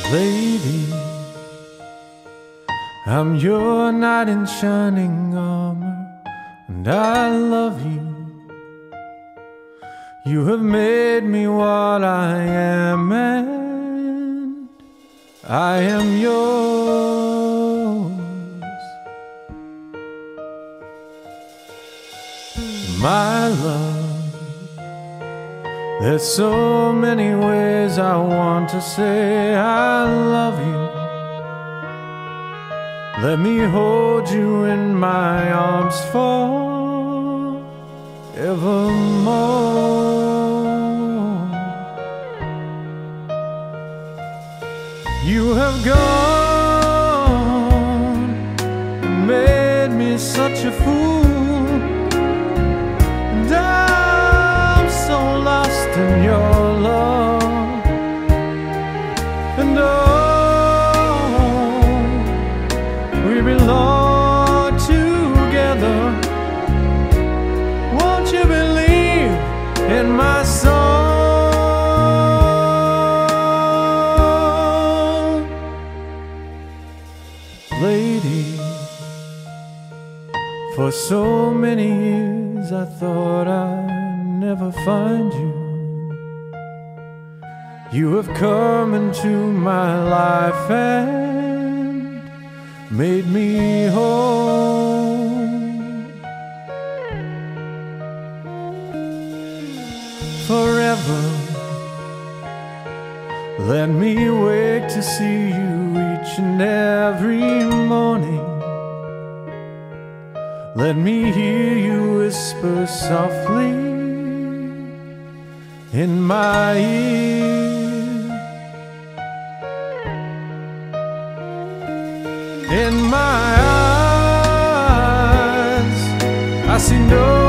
Lady, I'm your knight in shining armor, and I love you. You have made me what I am, and I am yours. My love, there's so many ways I want to say I love you. Let me hold you in my arms forevermore. You have gone and made me such a fool, and I'm so lost in your love. And we belong together. Won't you believe in my song? Lady, for so many years I thought I'd never find you. You have come into my life and made me whole. Forever, let me wake to see you each and every morning. Let me hear you whisper softly in my ear. In my eyes, I see no